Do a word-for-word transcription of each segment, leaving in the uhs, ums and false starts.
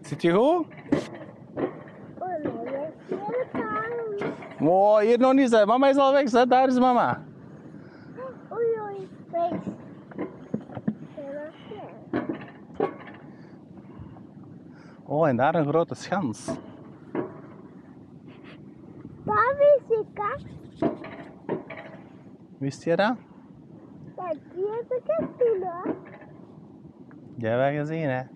Zit je goed? Oh, hier nog niet, hè. Mama is al weg, hè. Daar is mama. Oei, oei, weg. Oh, en daar een grote schans. Daar wist ik, hè? Wist je dat? Ja, die heb ik gezien, hoor. Die hebben we gezien, hè?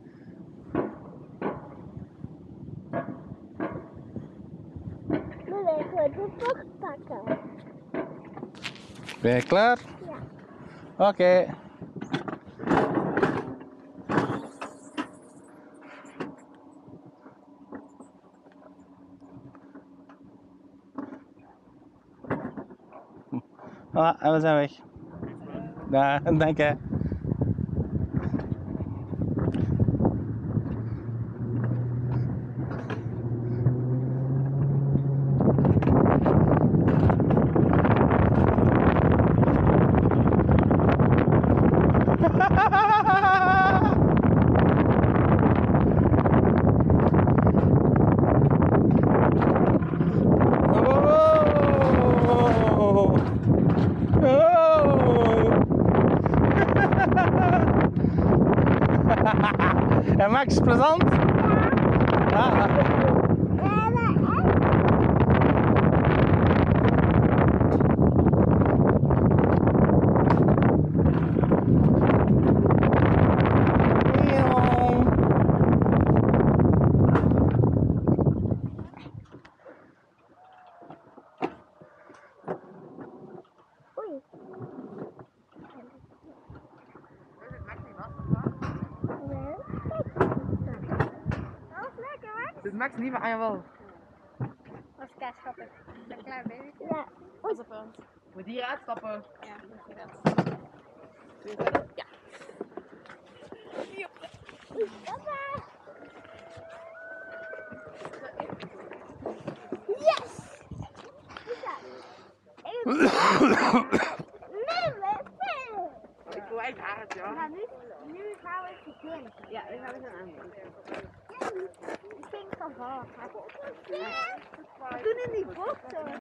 Maar ik wil de bocht pakken. Ben je klaar? Ja. Oké. Okay. Voilà, en we zijn weg. Ja, dank je. En Max, plezant? Ja. Oei. Dit Max niet van, ah jawel. Dat is kei schattig. Een klein babytje. Ja. Pas op ons. Moet hier uitstappen. Ja, moet je dat. Doe je verder? Ja. Oei, papa. Yes! Nee, we zijn. Ik wil echt hard, ja. Nou, nu, nu gaan we het beginnen. Ja, ik ga het gaan aandoen. Ik vind het al wel. We doen in die bocht zo.